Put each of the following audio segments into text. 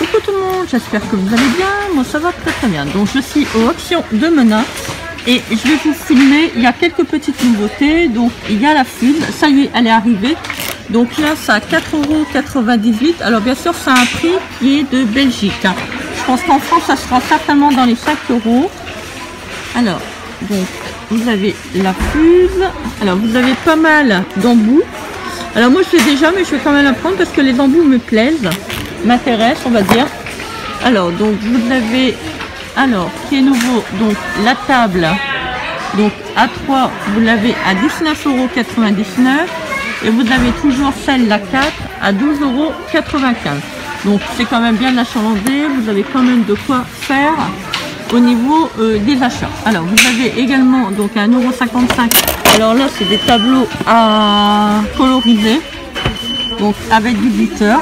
Coucou tout le monde, j'espère que vous allez bien, moi ça va très bien. Donc je suis aux Auctions de Menat et je vais vous filmer, il y a quelques petites nouveautés. Donc il y a la fume, ça y est, elle est arrivée. Donc là c'est à 4,98 €. Alors bien sûr c'est un prix qui est de Belgique. Je pense qu'en France ça sera certainement dans les 5 €. Alors, donc vous avez la fume, alors vous avez pas mal d'embouts. Alors moi je l'ai déjà mais je vais quand même la prendre parce que les embouts me plaisent, m'intéressent on va dire. Alors donc vous avez, alors qui est nouveau, donc la table, donc A3 vous l'avez à 19,99 € et vous avez toujours celle la 4 à 12,95 €. Donc c'est quand même bien achalandé, vous avez quand même de quoi faire au niveau des achats. Alors vous avez également donc à 1,55 €. Alors là c'est des tableaux à coloriser, donc avec du glitter.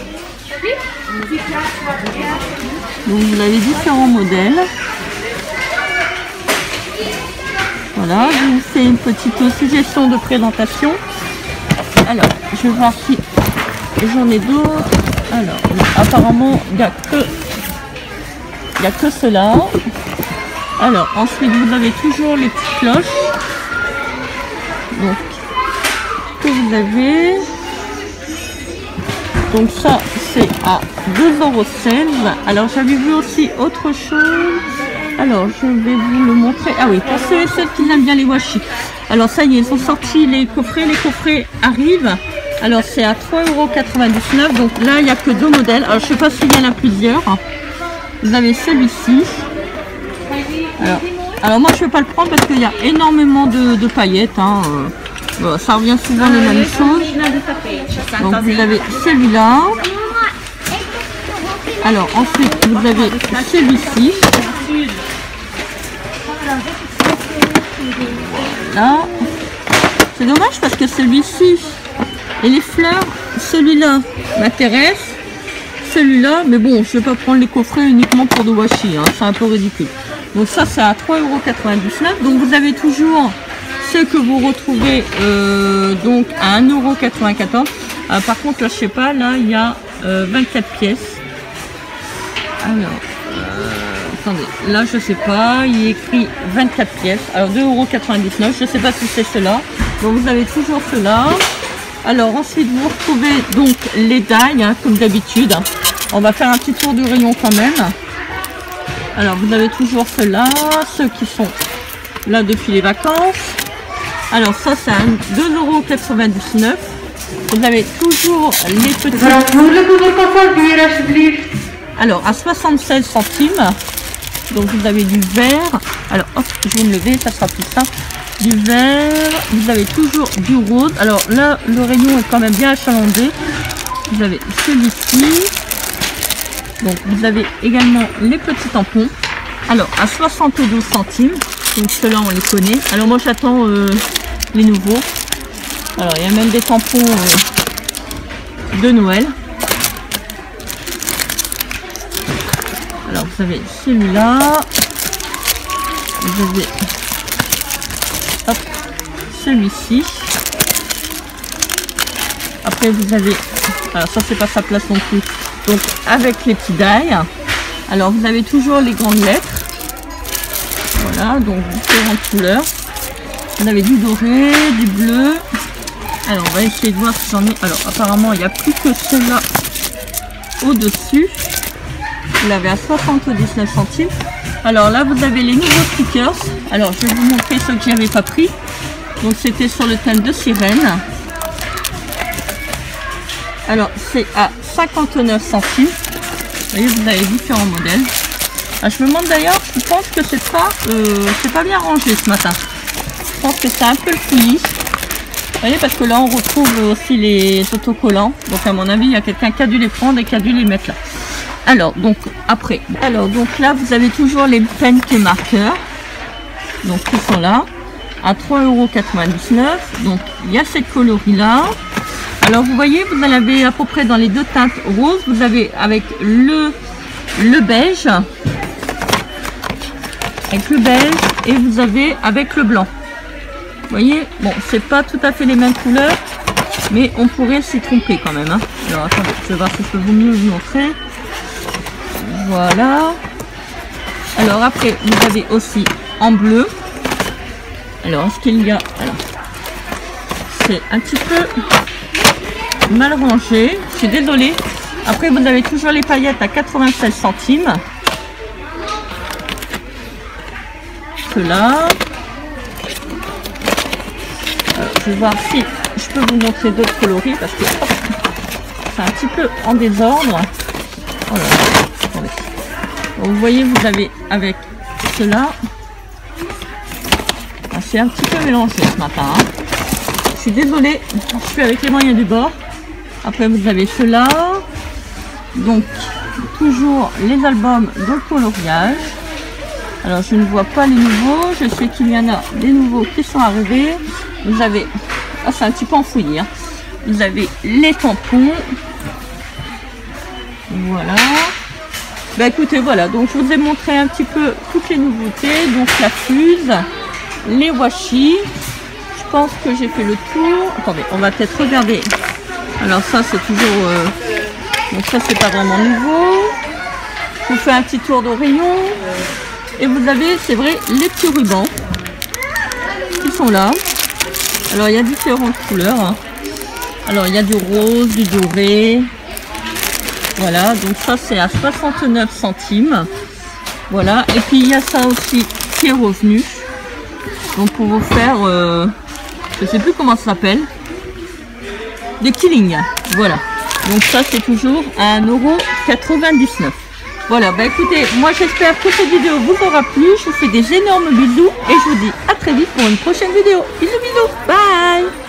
Donc vous avez différents modèles. Voilà, je vous fais une petite suggestion de présentation. Alors je vais voir si j'en ai d'autres. Alors apparemment il n'y a que cela. Alors ensuite vous avez toujours les petites cloches. Donc que vous avez. Donc ça c'est à 2,16 €. Alors j'avais vu aussi autre chose. Alors je vais vous le montrer. Ah oui, pour ceux et celles qui aiment bien les washi. Alors ça y est, ils ont sorti les coffrets arrivent. Alors c'est à 3,99 €. Donc là il n'y a que 2 modèles. Alors je sais pas s'il y en a plusieurs. Vous avez celui-ci. Alors moi je ne vais pas le prendre parce qu'il y a énormément de paillettes. Hein. Bon, ça revient souvent les mêmes choses. Donc vous avez celui-là. Alors ensuite vous avez celui-ci. Voilà. C'est dommage parce que celui-ci et les fleurs, celui-là m'intéresse. Celui-là, mais bon, je vais pas prendre les coffrets uniquement pour de washi, hein, c'est un peu ridicule. Donc ça c'est à 3,99 €. Donc vous avez toujours ce que vous retrouvez donc à 1,94 €. Par contre là je sais pas, là il y a 24 pièces. Alors attendez, là je sais pas, il est écrit 24 pièces. Alors 2,99 €, je sais pas si c'est cela. Donc vous avez toujours cela. Alors ensuite vous retrouvez donc les dailles, hein, comme d'habitude. On va faire un petit tour du rayon quand même. Alors vous avez toujours ceux-là, ceux qui sont là depuis les vacances. Alors ça c'est à 2,99 €. Vous avez toujours les petits. Alors à 76 centimes. Donc vous avez du vert. Alors hop, je vais me lever, ça sera plus simple. Du vert, vous avez toujours du rose. Alors là le rayon est quand même bien achalandé. Vous avez celui-ci. Donc vous avez également les petits tampons. Alors à 72 centimes. Donc ceux-là on les connaît. Alors moi j'attends les nouveaux. Alors il y a même des tampons de Noël. Alors vous avez celui-là. Vous avez hop, celui-ci. Après vous avez, alors ça c'est pas sa place non plus, donc avec les petits dailles. Alors vous avez toujours les grandes lettres. Voilà, donc différentes couleurs. Vous avez du doré, du bleu. Alors on va essayer de voir si j'en ai. Alors apparemment il n'y a plus que ceux-là au-dessus. Vous l'avez à 79 centimes. Alors là vous avez les nouveaux stickers. Alors je vais vous montrer ceux que j'avais pas pris. Donc c'était sur le thème de sirène. Alors c'est à 59 centimes. Vous voyez, vous avez différents modèles. Ah, je me demande d'ailleurs, je pense que c'est pas bien rangé ce matin. Je pense que c'est un peu le fouillis. Vous voyez, parce que là on retrouve aussi les autocollants. Donc à mon avis il y a quelqu'un qui a dû les prendre et qui a dû les mettre là. Alors donc après, alors donc là vous avez toujours les pens et marqueurs. Donc qui sont là à 3,99 €. Donc il y a cette coloris là. Alors vous voyez, vous en avez à peu près dans les deux teintes roses. Vous avez avec le beige, et vous avez avec le blanc. Vous voyez, bon c'est pas tout à fait les mêmes couleurs, mais on pourrait s'y tromper quand même. Hein. Alors attendez, je vais voir si je peux mieux vous montrer. Voilà. Alors après, vous avez aussi en bleu. Alors, est-ce qu'il y a... Alors, c'est un petit peu mal rangé. Je suis désolée. Après, vous avez toujours les paillettes à 96 centimes. Cela. Je vais voir si je peux vous montrer d'autres coloris parce que c'est un petit peu en désordre. Oh là là, attendez. Donc, vous voyez, vous avez avec cela. C'est un petit peu mélangé ce matin. Hein. Je suis désolée, je suis avec les moyens du bord. Après, vous avez cela. Donc, toujours les albums de coloriage. Alors, je ne vois pas les nouveaux. Je sais qu'il y en a des nouveaux qui sont arrivés. Vous avez... Ah, c'est un petit peu enfouillé. Hein. Vous avez les tampons. Voilà. Bah écoutez, voilà. Donc, je vous ai montré un petit peu toutes les nouveautés. Donc, la fuse, les washi. Je pense que j'ai fait le tour. Attendez, on va peut-être regarder. Alors, ça, c'est toujours... Donc, ça, c'est pas vraiment nouveau. Je vous fais un petit tour de rayon. Et vous avez, c'est vrai, les petits rubans qui sont là. Alors, il y a différentes couleurs. Hein. Alors, il y a du rose, du doré. Voilà, donc ça, c'est à 69 centimes. Voilà, et puis il y a ça aussi qui est revenu. Donc, pour vous faire, je sais plus comment ça s'appelle. Des petits lignes. Voilà. Donc, ça, c'est toujours à 1,99 €. Voilà, bah écoutez, moi j'espère que cette vidéo vous aura plu. Je vous fais des énormes bisous et je vous dis à très vite pour une prochaine vidéo. Bisous, bisous, bye.